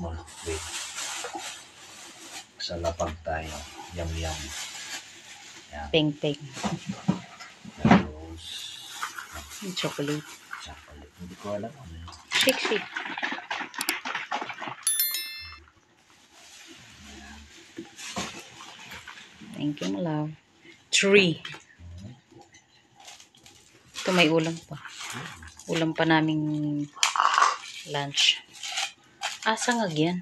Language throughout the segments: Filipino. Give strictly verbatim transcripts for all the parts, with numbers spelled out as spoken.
mo. Wait. Sa lapag tayo. Yum yum. Yan. Peng peng. Tapos, Chocolate. chocolate. Hindi ko alam ano yun. Shake, shake. Thank you, my love. Three. Ito may ulam pa. Ulam pa naming lunch. Asa nga yan?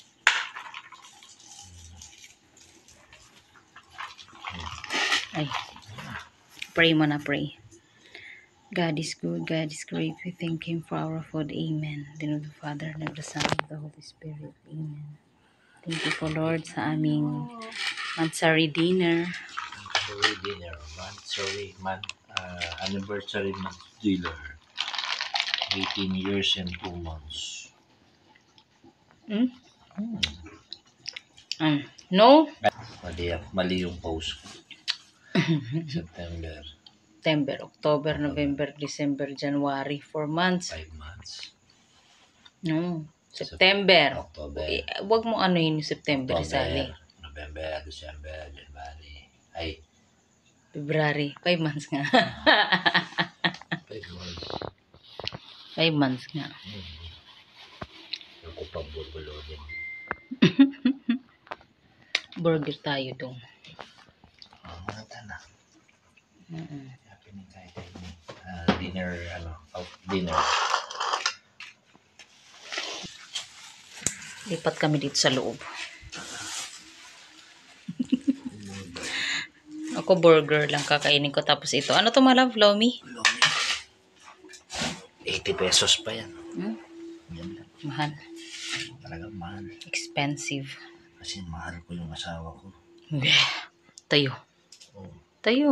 Ay. Pray mo na, pray. God is good, God is great. We thank Him for our food. Amen. In the name of the Father, and of the Son, and of the Holy Spirit. Amen. Thank you po, Lord, sa aming Mansari dinner. Mansari dinner. Mansari man, uh, anniversary month dinner. eighteen years and two months. Hmm? Hmm. Um, no? Mali, mali yung post ko. September. September, October, November, December, January. Four months. Five months. No. September. October. Eh, wag mo ano yun yung September, Sally. October, November, December, January. Ay. February. Five months nga. Five months. Five months nga. Hmm. Ako pang bubulo din. Burger tayo dong. Oh, mata na. Mm-mm. Uh, dinner, ano, out dinner. Lipat kami dito sa loob. Ako burger lang kakainin ko, tapos ito. Ano to, malab? Lomi? Lomi. eighty pesos pa yan. Hmm? Yan lang. Mahal. Talagang mahal. Expensive. Kasi mahal ko yung asawa ko. Tayo. Oh. Tayo.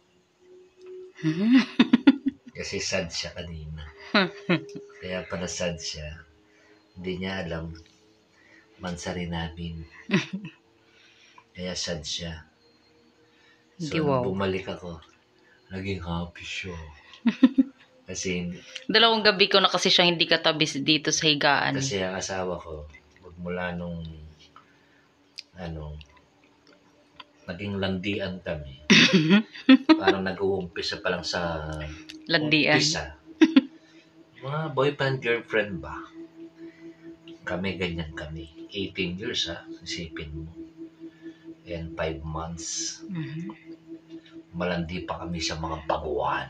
Kasi sad siya kanina. Kaya pala sad siya. Hindi niya alam. Mansari namin. Kaya sad siya. So, Hindi, wow. bumalik ako. Naging happy siya. Kasi, Dalawang gabi ko na kasi siya hindi katabi dito sa higaan. kasi ang asawa ko, magmula nung, ano, naging landian kami. Parang nag-uumpisa pa lang sa Landian. umpisa. Mga boyfriend, girlfriend ba? Kami, ganyan kami. eighteen years, ha? Isipin mo. And five months. Mm-hmm. Malandi pa kami sa mga baguhan.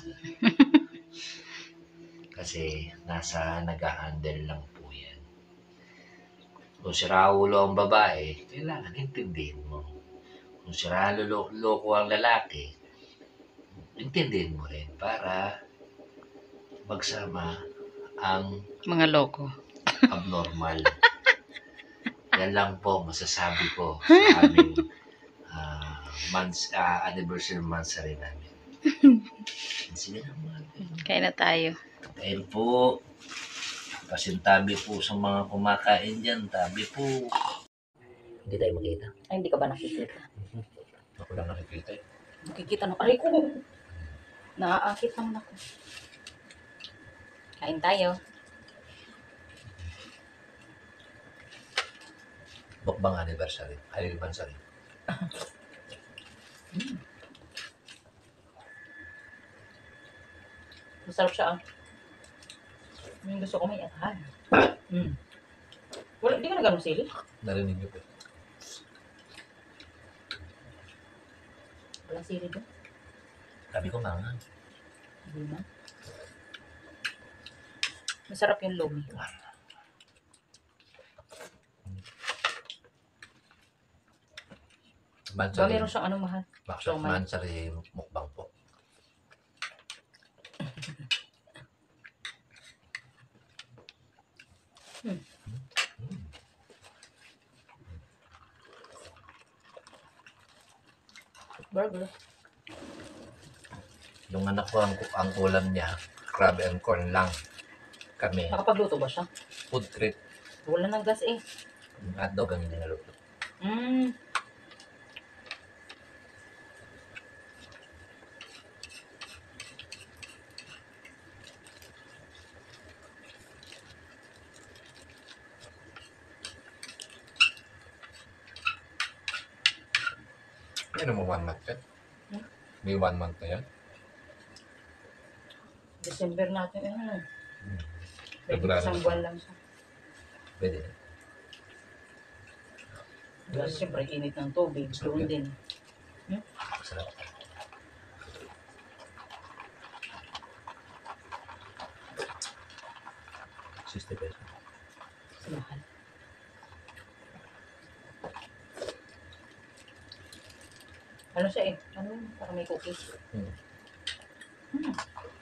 Kasi nasa nag-a-handle lang po yan. Kung siraulo ang babae, kailangan intindihin mo. Kung siraulo loko ang lalaki, intindihin mo rin para magsama ang Mga loko. abnormal. Yan lang po masasabi ko sa aming uh, months, uh, anniversary months rin namin. Sige naman. Kain na tayo. Kain po. Pasintabi po sa mga kumakain dyan. Tabi po. Hindi tayo makita. Ay, hindi ka ba nakikita? Ako lang nakikita eh. Nakikita na. Aray ko! Naaakit naman ako. Kain tayo. Bukbang anniversary. Anniversary. Mm. Masarap siya ah. Yung gusto ko may atahan. Mm. Wala, hindi ka na ganun sili? Narinig niyo po. Walang sili doon? Sabi ko nga nga. Hindi na. Masarap yung lomi. Ba, Mansari. meron siyang ano mahal? Bakit Siomay. mansari mukbang po. Hmm. Hmm. Burger. Yung anak ko, ang, ang ulam niya, crab and corn lang. Kami, Nakapagluto ba siya? food trip. Wala ng gas eh. Yung hotdog ang nilaluto. Mm. Ano mo one month yan? Hmm? May one month na yan? December natin, ano. Hmm. Pwede February isang na buwan siya. lang siya. Pwede na. Kasi siyempre, init ng tubig. Doon din. Masarap. sixty pesos. Mahal. Ano siya eh? Ano? Parang may cookies. Hmm. Hmm.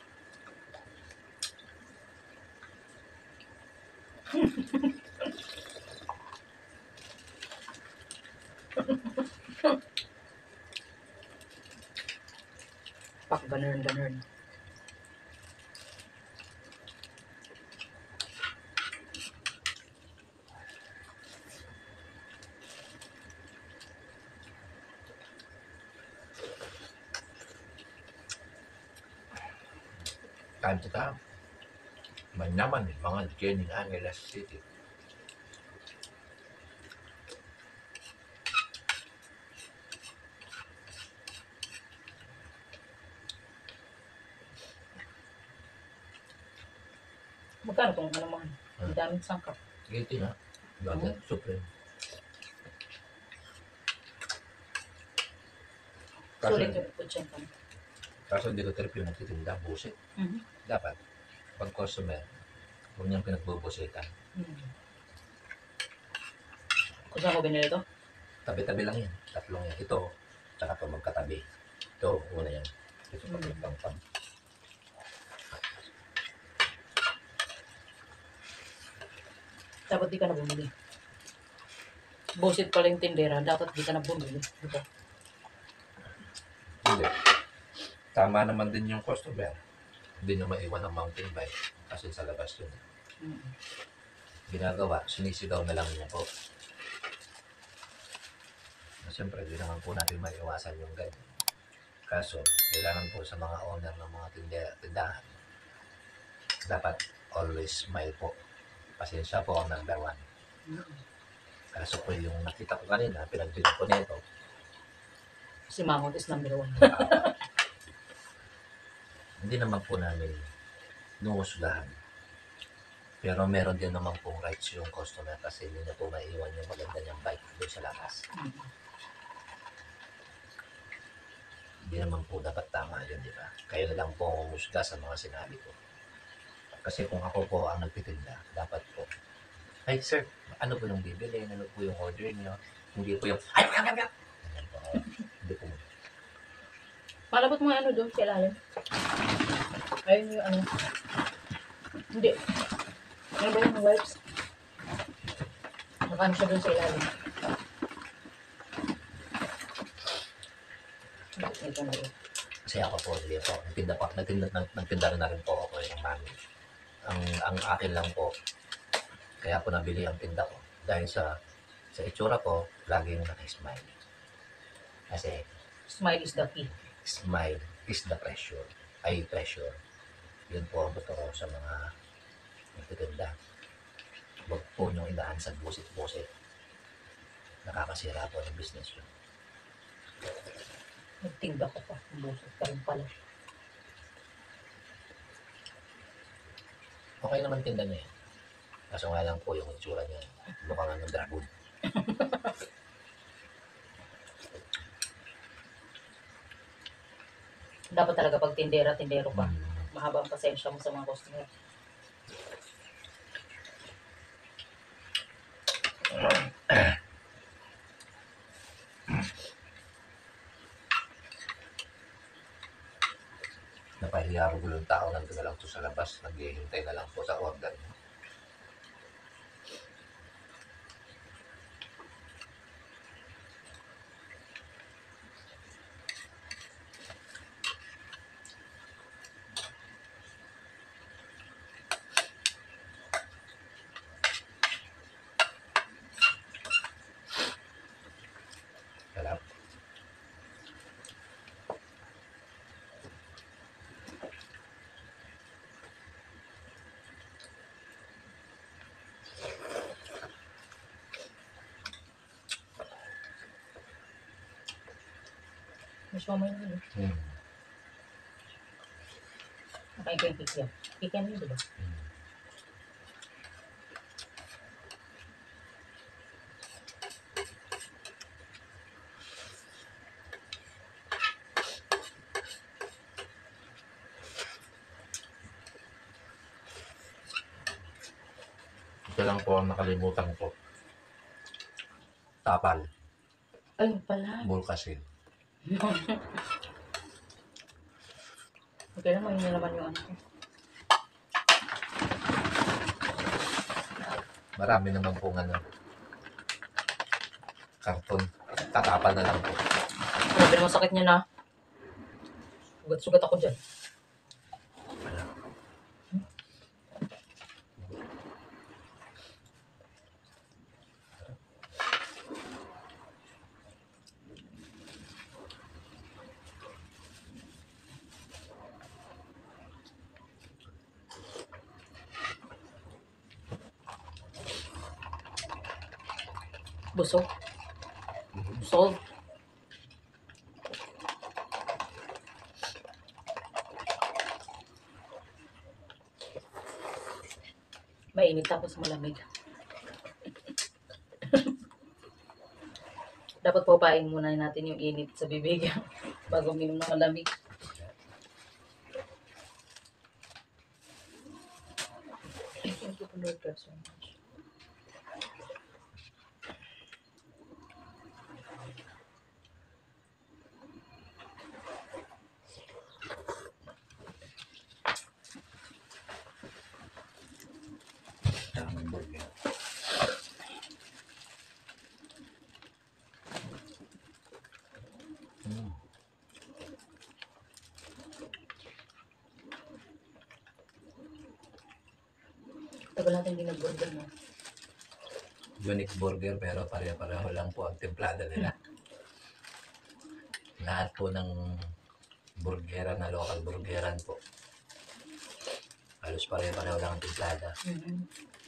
Pak, ganun, ganun. Time to time. May naman mga Jenny Angeles City. Magkano kung ano man? Ang daming sangkap. eighty na. Ganda. Hmm. Supreme. Kaso, Sulit yung kutsen ka. kaso hindi ko trip yung nagtitinda. Busit. Mhm. Dapat, pag customer, huwag niyang pinagbubusitan. Hmm. Kung saan ko binili ito? Tabi-tabi lang yan. Tatlong yan. Ito, tsaka ito magkatabi. Ito, una yan. Ito pag Mm. nagpangpang. Dapat di ka na bumili. Busit pala yung tindera. Dapat di ka na bumili. Diba? Hindi. Tama naman din yung customer. Hindi na maiwan ang mountain bike. Kasi sa labas yun. Hmm. Ginagawa, sinisigaw na lang niya po. Na siyempre, di naman po natin maiwasan yung ganyan. Kaso, kailangan po sa mga owner ng mga tindera, tindahan, dapat always smile po. Pasensya po ang number one. Hmm. Kaso po yung nakita ko kanina, pinagbilang ko nito, Si Mangot is number one. ah, hindi naman po namin nuusgahan. Pero meron din naman pong rights yung customer kasi hindi na po maiwan yung maganda niyang bike doon sa labas. Hmm. Hindi naman po dapat tama yun, di ba? Kayo na lang po ang umusga sa mga sinabi ko. Kasi kung ako po ang nagtitinda, dapat po, ay sir, ano po yung bibili? Ano po yung order niyo? Hindi po yung, ay, ay, ay, ay. Ganyan po. Hindi po. Palabot mo ano doon sa ilalim. Ayun yung ano. Hindi. Ano ba yung wipes? Nakano siya doon sa ilalim. Ito na yun. Kasi ako po, hindi po. Nagtinda po. Nagtinda, nag- nagtinda rin na rin po ako yung mami. Ang, ang akin lang po, kaya po nabili ang tinda ko. Dahil sa sa itsura ko, laging naka-smile. Kasi Smile is the key. smile is the pressure. Ay, pressure. Yun po ang totoo sa mga nagtitinda. Huwag po niyong inaan sa busit-busit. Nakakasira po ng business yun. Nagtinda ko pa. Busot ka rin pala. Okay naman tinda niya yan. Kaso nga lang po yung itsura niya. Mukhang ano, dragon. Dapat talaga pag tindera, tindero ka. Hmm. Mahaba ang pasensya mo sa mga customer. Napahiya ko yung tao nandun na lang to sa labas. Naghihintay na lang po sa order niya. Sarap. Gusto mo yun. Hmm. Nakain ko yung kikya. Kikya niyo, diba? Hmm. Ito lang po ang nakalimutan ko. Tapal. Ay, pala. Bulkasil. Okay naman, yun naman yung ano ko. Marami naman pong ano. Karton. Tatapal na lang po. Grabe naman sakit niya na. Sugat-sugat ako dyan. Wala. Busog. Busog. Mainit tapos malamig. Dapat papain muna natin yung init sa bibig bago minom ng malamig. Thank you for Lord God so much. Tamang burger. Hmm. Tagal natin hindi nag-burger na. Unique burger pero pare-pareho lang po ang templada nila. Lahat po ng burgeran na local burgeran po. Halos pare-pareho lang ang templada. Mm-hmm.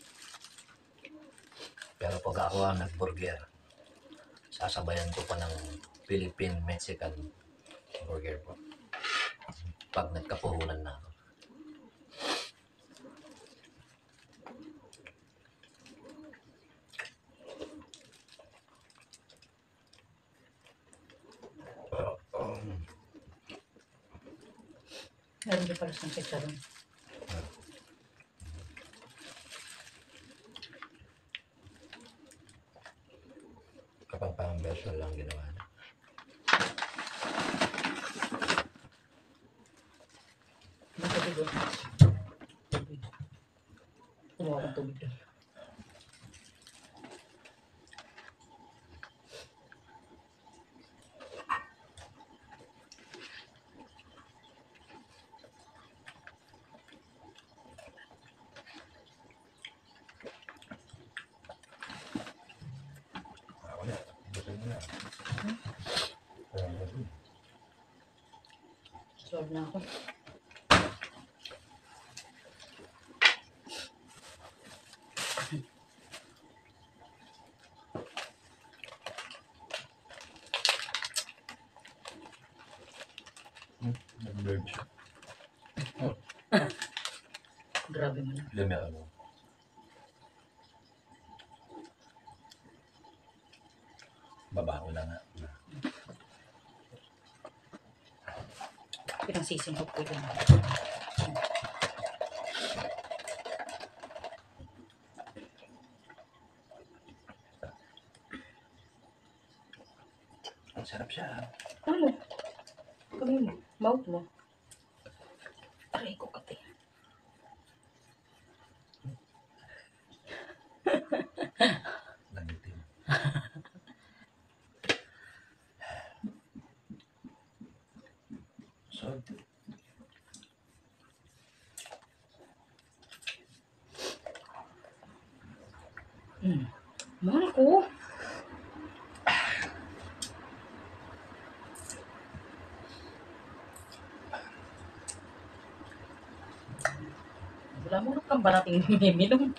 Pero pag ako ang nag-burger, sasabayan ko pa ng Philippine Mexican burger po. Pag nagkapuhunan na ako. Meron din pala siyang chicharon. Kapag parang version lang ginawa na. May tubig doon. Tubig. Kumuha akong tubig doon. Ako na. Gusto mo na. Solve na ako. Nag-merge siya. Grabe mo na. Lami ako. Baba ko lang nga. Pinagsisingkot ko yun. Ang sarap siya. Ano? Kami mo. Mouth mo. Aray ko kati. Langitin. Salty. Hmm. Mahal ko. Wala mo kang ba nating minum?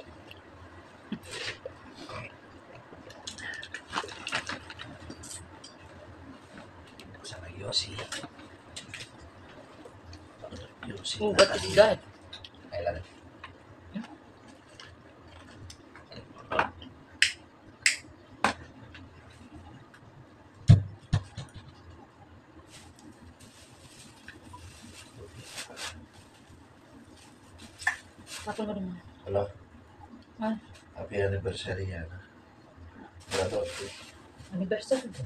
Sana yun. Yosi. Yosi. Oh, what is that? Kailan? Tapon mo naman. Hello? Ah, Happy anniversary yan. Wala daw. anniversary din.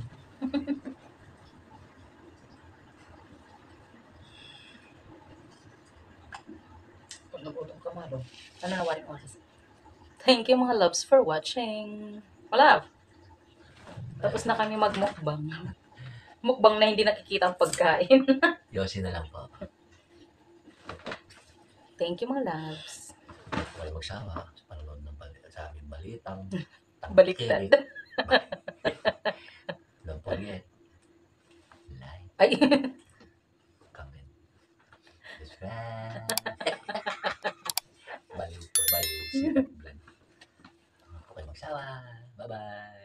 Pag nagutom ka, Malo. Ano na waring oras? Thank you mga loves for watching. Wala. Tapos na kami magmukbang. Mukbang na hindi nakikita ang pagkain. Yosi na lang po. Thank you mga loves. Huwag magsawa sa panonood ng bali sa aming balitang. Baliktad. Don't forget. Like, Ay. comment, subscribe. Baliw po, baliw. Sirap vlog. Huwag magsawa. Bye-bye.